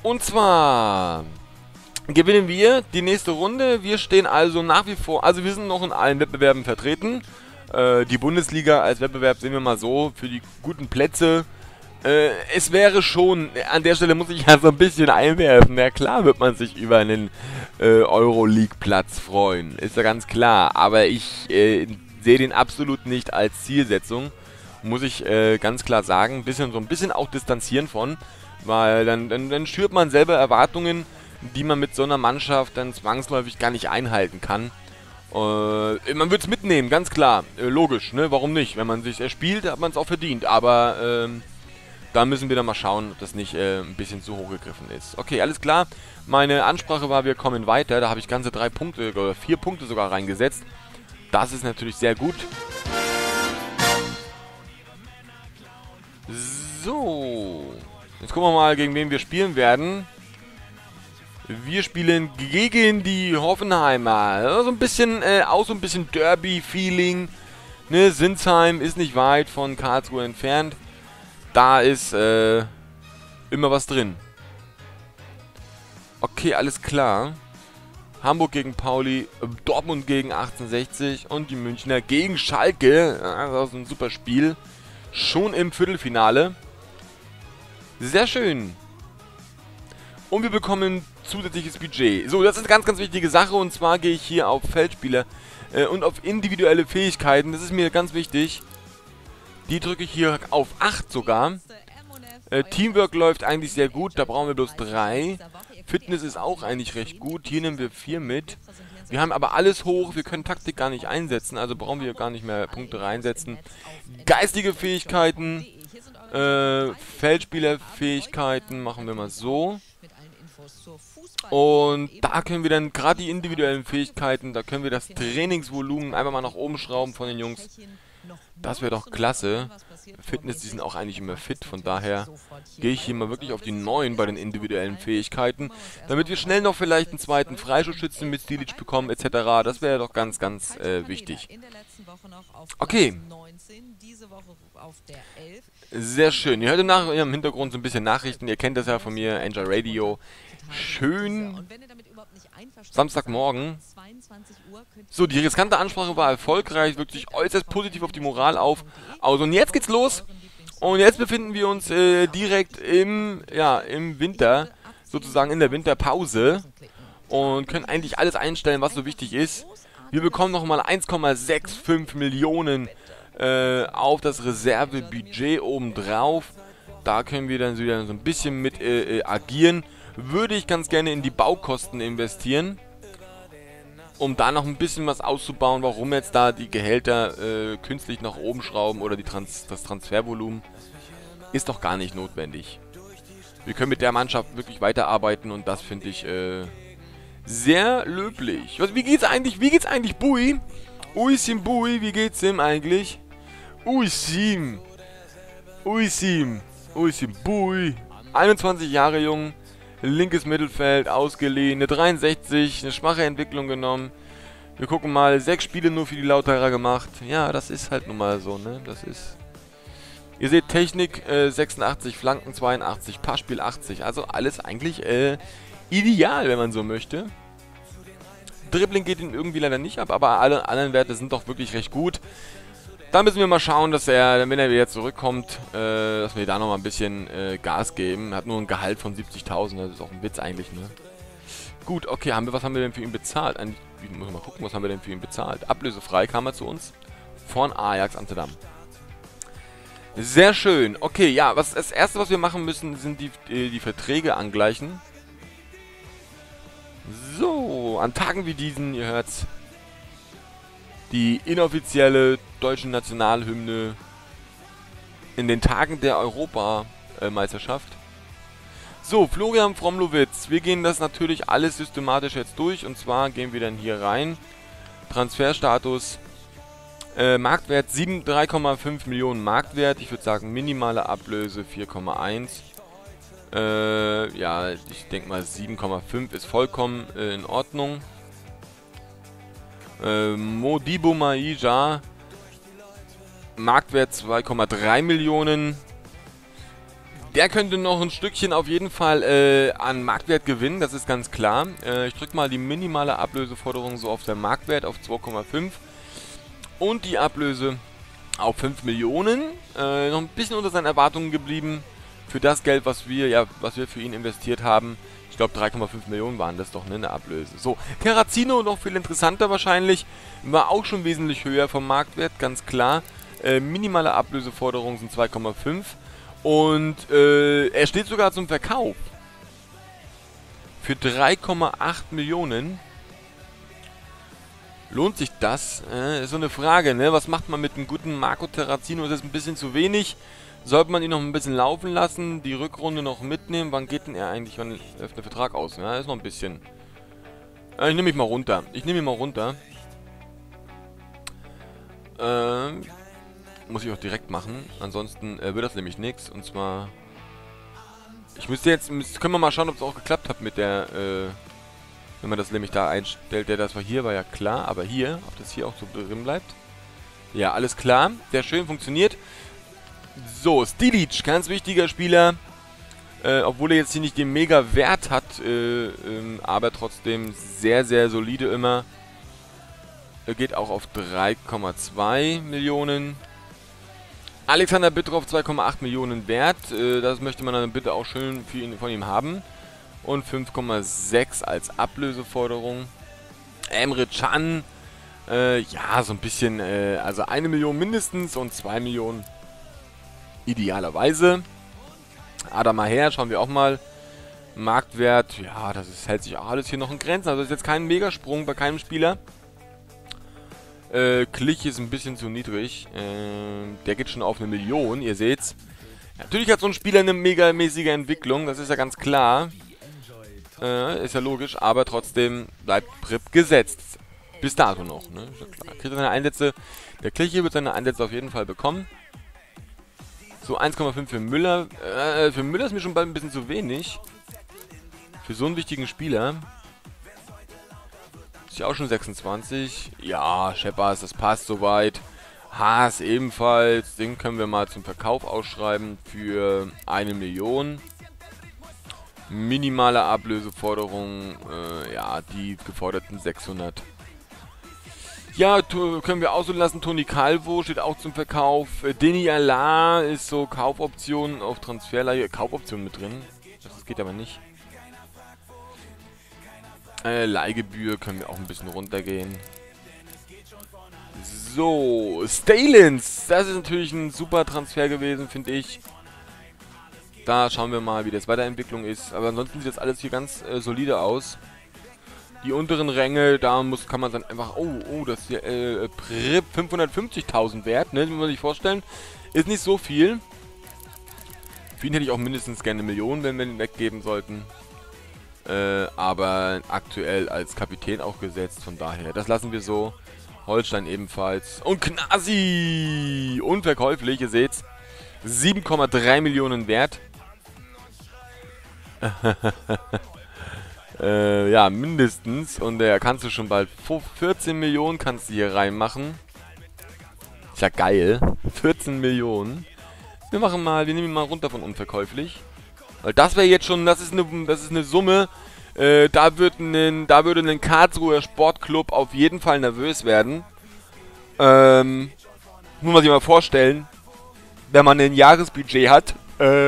Und zwar gewinnen wir die nächste Runde. Wir stehen also nach wie vor, also wir sind noch in allen Wettbewerben vertreten. Die Bundesliga als Wettbewerb sehen wir mal so, für die guten Plätze. Es wäre schon, an der Stelle muss ich ja so ein bisschen einwerfen, ja klar wird man sich über einen Euroleague-Platz freuen, ist ja ganz klar. Aber ich sehe den absolut nicht als Zielsetzung, muss ich ganz klar sagen. So ein bisschen auch distanzieren von, weil dann schürt man selber Erwartungen, die man mit so einer Mannschaft dann zwangsläufig gar nicht einhalten kann. Man wird es mitnehmen, ganz klar. Logisch, ne? Warum nicht? Wenn man sich erspielt, hat man es auch verdient. Aber da müssen wir dann mal schauen, ob das nicht ein bisschen zu hoch gegriffen ist. Okay, alles klar. Meine Ansprache war, wir kommen weiter. Da habe ich ganze 3 Punkte oder 4 Punkte sogar reingesetzt. Das ist natürlich sehr gut. So. Jetzt gucken wir mal, gegen wen wir spielen werden. Wir spielen gegen die Hoffenheimer. So ein bisschen, auch so ein bisschen Derby-Feeling. Ne, Sinsheim ist nicht weit von Karlsruhe entfernt. Da ist, immer was drin. Okay, alles klar. Hamburg gegen Pauli, Dortmund gegen 1860 und die Münchner gegen Schalke. Ja, das ist ein super Spiel. Schon im Viertelfinale. Sehr schön. Und wir bekommen zusätzliches Budget. So, das ist eine ganz, ganz wichtige Sache. Und zwar gehe ich hier auf Feldspieler und auf individuelle Fähigkeiten. Das ist mir ganz wichtig. Die drücke ich hier auf 8 sogar. Teamwork läuft eigentlich sehr gut. Da brauchen wir bloß 3. Fitness ist auch eigentlich recht gut. Hier nehmen wir 4 mit. Wir haben aber alles hoch. Wir können Taktik gar nicht einsetzen. Also brauchen wir gar nicht mehr Punkte reinsetzen. Geistige Fähigkeiten. Feldspielerfähigkeiten machen wir mal so. Und da können wir dann gerade die individuellen Fähigkeiten, da können wir das Trainingsvolumen einfach mal nach oben schrauben von den Jungs. Das wäre doch klasse. Fitness, die sind auch eigentlich immer fit, von daher gehe ich hier mal wirklich auf die 9 bei den individuellen Fähigkeiten, damit wir schnell noch vielleicht einen zweiten Freischussschützen mit Stilic bekommen etc. Das wäre doch ganz, ganz wichtig. Okay. Sehr schön. Ihr hört im Hintergrund so ein bisschen Nachrichten. Ihr kennt das ja von mir, Angel Radio. Schön. Samstagmorgen. So, die riskante Ansprache war erfolgreich, wirkt sich äußerst positiv auf die Moral auf. Also, und jetzt geht's los. Und jetzt befinden wir uns direkt im Winter, sozusagen in der Winterpause. Und können eigentlich alles einstellen, was so wichtig ist. Wir bekommen nochmal 1,65 Millionen auf das Reservebudget obendrauf. Da können wir dann wieder so ein bisschen mit agieren. Würde ich ganz gerne in die Baukosten investieren, um da noch ein bisschen was auszubauen. Warum jetzt da die Gehälter künstlich nach oben schrauben oder das Transfervolumen, ist doch gar nicht notwendig. Wir können mit der Mannschaft wirklich weiterarbeiten und das finde ich sehr löblich. Wie geht's eigentlich Bui? Uisim Bui, wie geht's ihm eigentlich? Uisim Bui. 21 Jahre jung. Linkes Mittelfeld, ausgeliehen. Eine 63, eine schwache Entwicklung genommen. Wir gucken mal, 6 Spiele nur für die Lauterer gemacht. Ja, das ist halt nun mal so, ne? Das ist... Ihr seht Technik 86, Flanken 82, Passspiel 80. Also alles eigentlich ideal, wenn man so möchte. Dribbling geht ihn irgendwie leider nicht ab, aber alle anderen Werte sind doch wirklich recht gut. Da müssen wir mal schauen, dass wenn er wieder zurückkommt, dass wir da nochmal ein bisschen Gas geben. Er hat nur ein Gehalt von 70.000, das ist auch ein Witz eigentlich, ne? Gut, okay, was haben wir denn für ihn bezahlt? Ich muss mal gucken, was haben wir denn für ihn bezahlt? Ablösefrei kam er zu uns von Ajax Amsterdam. Sehr schön. Okay, ja, das Erste, was wir machen müssen, sind die Verträge angleichen. So, an Tagen wie diesen, ihr hört's, die inoffizielle deutsche Nationalhymne in den Tagen der Europameisterschaft. So, Florian Fromlowitz. Wir gehen das natürlich alles systematisch jetzt durch. Und zwar gehen wir dann hier rein. Transferstatus. Marktwert 3,5 Millionen Marktwert. Ich würde sagen, minimale Ablöse 4,1. Ja, ich denke mal 7,5 ist vollkommen in Ordnung. Modibo Maija. Marktwert 2,3 Millionen. Der könnte noch ein Stückchen auf jeden Fall an Marktwert gewinnen, das ist ganz klar. Ich drücke mal die minimale Ablöseforderung so auf der Marktwert auf 2,5 und die Ablöse auf 5 Millionen. Noch ein bisschen unter seinen Erwartungen geblieben für das Geld, was wir für ihn investiert haben. Ich glaube 3,5 Millionen waren das doch, ne, eine Ablöse. So, Terrazino noch viel interessanter wahrscheinlich, war auch schon wesentlich höher vom Marktwert, ganz klar. Minimale Ablöseforderung sind 2,5 und er steht sogar zum Verkauf für 3,8 Millionen. Lohnt sich das? Ist so eine Frage, ne? Was macht man mit einem guten Marco Terrazino? Ist das ein bisschen zu wenig? Sollte man ihn noch ein bisschen laufen lassen, die Rückrunde noch mitnehmen? Wann geht denn er eigentlich, wann läuft der Vertrag aus? Ja, ist noch ein bisschen. Ich nehme mich mal runter. Muss ich auch direkt machen. Ansonsten wird das nämlich nichts. Und zwar... können wir mal schauen, ob es auch geklappt hat mit der... wenn man das nämlich da einstellt. Das war hier, war ja klar. Aber hier, ob das hier auch so drin bleibt. Ja, alles klar. Sehr schön, funktioniert. So, Stilic, ganz wichtiger Spieler. Obwohl er jetzt hier nicht den Mega-Wert hat, aber trotzdem sehr, sehr solide immer. Er geht auch auf 3,2 Millionen. Alexander Bittroff 2,8 Millionen wert. Das möchte man dann bitte auch schön von ihm haben. Und 5,6 als Ablöseforderung. Emre Can, ja, so ein bisschen, also 1 Million mindestens und 2 Millionen idealerweise. Adam Maher, schauen wir auch mal. Marktwert, ja, hält sich auch alles hier noch in Grenzen. Also ist jetzt kein Megasprung bei keinem Spieler. Klich ist ein bisschen zu niedrig. Der geht schon auf 1 Million, ihr seht's. Natürlich hat so ein Spieler eine megamäßige Entwicklung, das ist ja ganz klar. Ist ja logisch, aber trotzdem bleibt Prip gesetzt. Bis dato noch, ne? Ist ja klar. Kriegt er seine Einsätze. Der Klich hier wird seine Einsätze auf jeden Fall bekommen. So, 1,5 für Müller. Für Müller ist mir schon bald ein bisschen zu wenig. Für so einen wichtigen Spieler. Ist ja auch schon 26. Ja, Scheppers, das passt soweit. Haas ebenfalls. Den können wir mal zum Verkauf ausschreiben für 1 Million. Minimale Ablöseforderung. Ja, die geforderten 600. Ja, können wir auch so lassen. Toni Calvo steht auch zum Verkauf. Deni Allar ist so Kaufoption auf Transferleihe. Kaufoption mit drin. Das geht aber nicht. Leihgebühr können wir auch ein bisschen runtergehen. So, Stalins. Das ist natürlich ein super Transfer gewesen, finde ich. Da schauen wir mal, wie das Weiterentwicklung ist. Aber ansonsten sieht das alles hier ganz solide aus. Die unteren Ränge, da kann man dann einfach... Oh, das ist hier 550.000 wert, ne? Das muss man sich vorstellen. Ist nicht so viel. Für ihn hätte ich auch mindestens gerne 1 Million, wenn wir ihn weggeben sollten. Aber aktuell als Kapitän auch gesetzt, von daher. Das lassen wir so. Holstein ebenfalls. Und Gnasi! Unverkäuflich, ihr seht's. 7,3 Millionen wert. Ja, mindestens. Und kannst du schon bald 14 Millionen kannst du hier reinmachen. Ist ja geil. 14 Millionen. Wir nehmen ihn mal runter von unverkäuflich. Weil das wäre jetzt schon, das ist eine Summe. Da würde ein Karlsruher Sportclub auf jeden Fall nervös werden. Muss man sich mal vorstellen, wenn man ein Jahresbudget hat,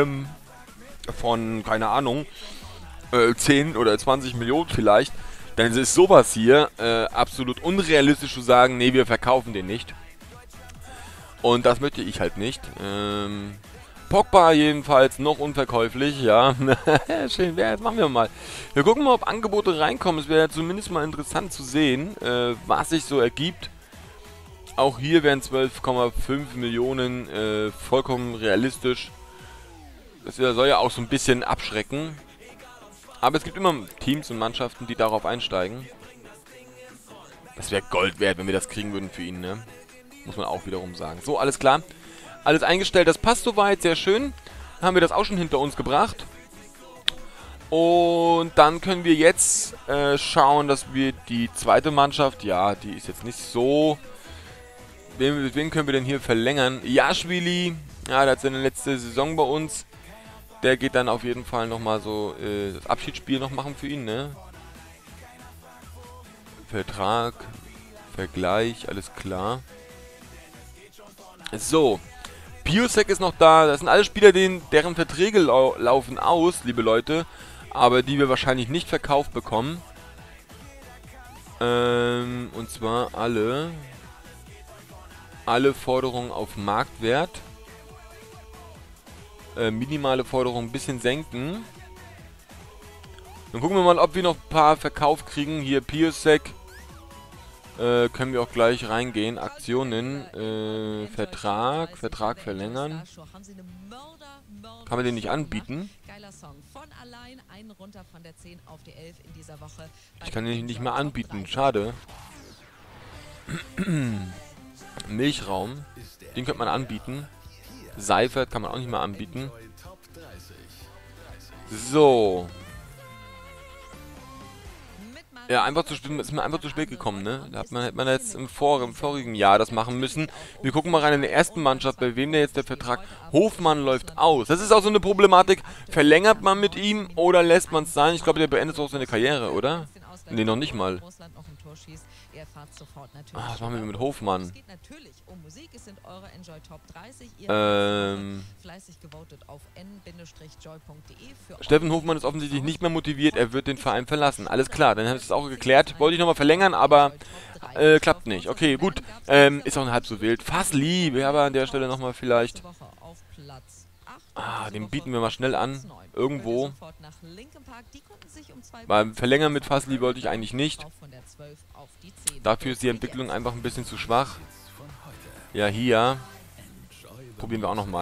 von, keine Ahnung, 10 oder 20 Millionen vielleicht, dann ist sowas hier absolut unrealistisch zu sagen, nee, wir verkaufen den nicht. Und das möchte ich halt nicht. Pogba jedenfalls noch unverkäuflich, ja. Schön, das machen wir mal. Wir gucken mal, ob Angebote reinkommen. Es wäre zumindest mal interessant zu sehen, was sich so ergibt. Auch hier wären 12,5 Millionen vollkommen realistisch. Das soll ja auch so ein bisschen abschrecken. Aber es gibt immer Teams und Mannschaften, die darauf einsteigen. Das wäre Gold wert, wenn wir das kriegen würden für ihn, ne? Muss man auch wiederum sagen. So, alles klar. Alles eingestellt, das passt soweit, sehr schön. Dann haben wir das auch schon hinter uns gebracht. Und dann können wir jetzt schauen, dass wir die zweite Mannschaft, ja, die ist jetzt nicht so... Wen können wir denn hier verlängern? Jaschwili, ja, der hat seine letzte Saison bei uns. Der geht dann auf jeden Fall nochmal so das Abschiedsspiel noch machen für ihn, ne? Vertrag, Vergleich, alles klar. So. Piosek ist noch da. Das sind alle Spieler, deren Verträge laufen aus, liebe Leute. Aber die wir wahrscheinlich nicht verkauft bekommen. Und zwar alle Forderungen auf Marktwert. Minimale Forderung ein bisschen senken. Dann gucken wir mal, ob wir noch ein paar Verkauf kriegen. Hier Piosek. Können wir auch gleich reingehen. Aktionen. Vertrag verlängern. Kann man den nicht anbieten? Ich kann den nicht mehr anbieten. Schade. Milchraum. Den könnte man anbieten. Seifert kann man auch nicht mehr anbieten. So. Ja, ist mir einfach zu spät gekommen, ne? Da hätte man jetzt im vorigen Jahr das machen müssen. Wir gucken mal rein in der ersten Mannschaft, bei wem der jetzt der Vertrag... Hofmann läuft aus. Das ist auch so eine Problematik. Verlängert man mit ihm oder lässt man es sein? Ich glaube, der beendet auch seine Karriere, oder? Ne, noch nicht mal. Ah, was machen wir mit Hofmann? Steffen Hofmann ist offensichtlich nicht mehr motiviert, er wird den Verein verlassen. Alles klar, dann haben wir es auch geklärt. Wollte ich nochmal verlängern, aber klappt nicht. Okay, gut. Ist auch halb so wild. Fasli, wir haben an der Stelle nochmal vielleicht... den bieten wir mal schnell an. Irgendwo. Weil verlängern mit Fasli wollte ich eigentlich nicht. Dafür ist die Entwicklung einfach ein bisschen zu schwach. Ja, hier. Probieren wir auch nochmal.